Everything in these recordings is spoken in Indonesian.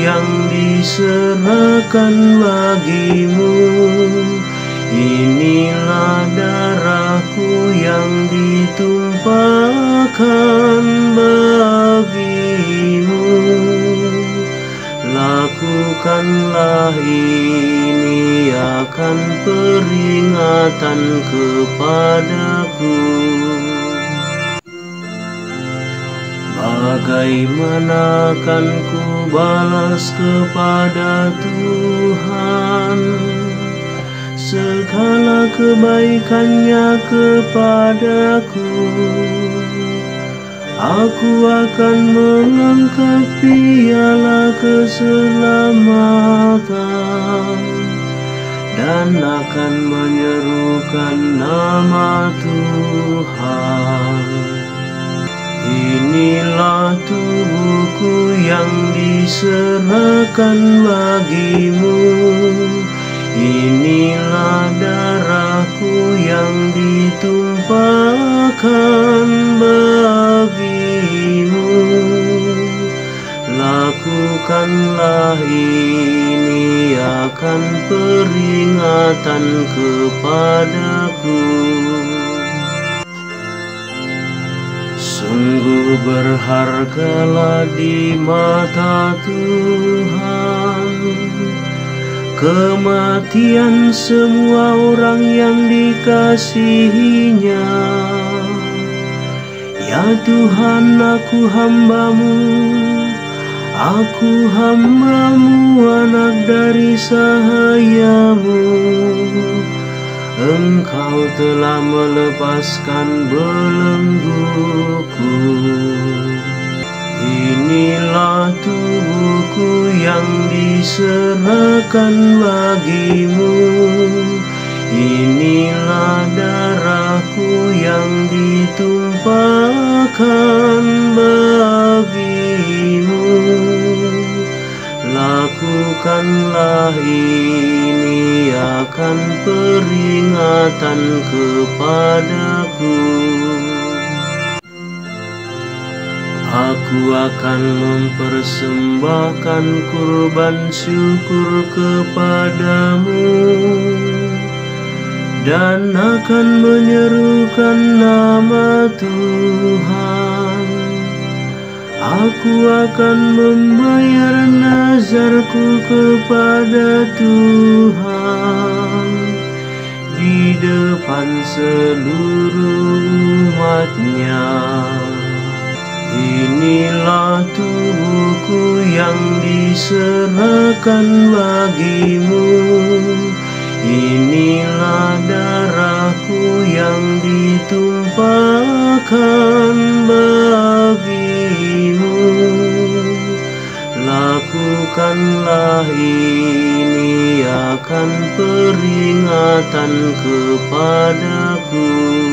yang diserahkan bagimu. Inilah darahku yang ditumpahkan bagimu. Lakukanlah ini akan peringatan kepadaku. Bagaimana akan ku balas kepada Tuhan segala kebaikannya kepadaku? Aku akan mengangkat piala keselamatan dan akan menyerukan nama Tuhan. Inilah tubuhku yang diserahkan bagimu. Inilah darahku yang ditumpahkan bagimu. Lakukanlah ini akan peringatan kepadaku. Sungguh berhargalah di mata Tuhan kematian semua orang yang dikasihinya. Ya Tuhan, aku hambamu, anak dari sahayamu. Engkau telah melepaskan belengguku. Inilah tubuhku yang diserahkan bagimu. Inilah darahku yang ditumpahkan bagimu. Lakukanlah ini akan peringatan kepadaku. Aku akan mempersembahkan kurban syukur kepadamu dan akan menyerukan nama Tuhan. Aku akan membayar nazarku kepada Tuhan di depan seluruh umat-Nya. Inilah tubuhku yang diserahkan bagimu. Inilah darahku yang ditumpahkan bagimu. Lakukanlah ini akan peringatan kepadaku.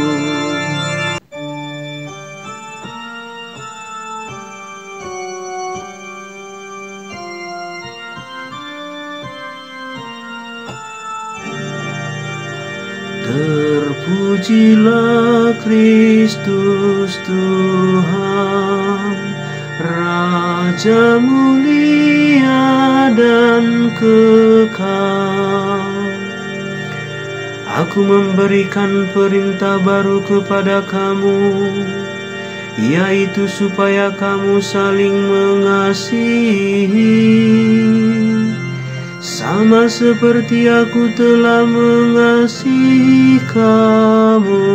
Terpujilah Kristus Tuhan, Raja mulia dan kekal. Aku memberikan perintah baru kepada kamu, yaitu supaya kamu saling mengasihi, sama seperti aku telah mengasihi kamu.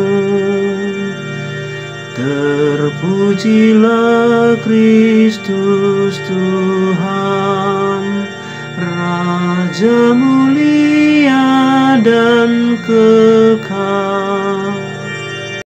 Terpujilah Kristus Tuhan, Raja mulia dan kekal.